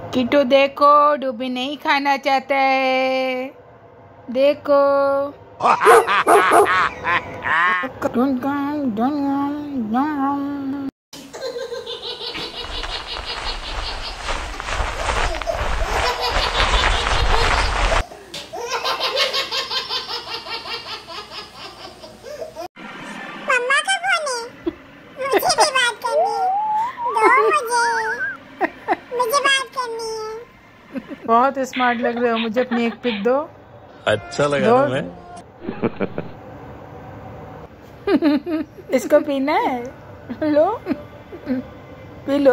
किट्टू देखो, डूबी नहीं खाना चाहता है, देखो। बहुत स्मार्ट लग रहे हो, मुझे अपनी एक पिक दो। अच्छा लगा ना मैं? इसको पीना है, लो पी लो।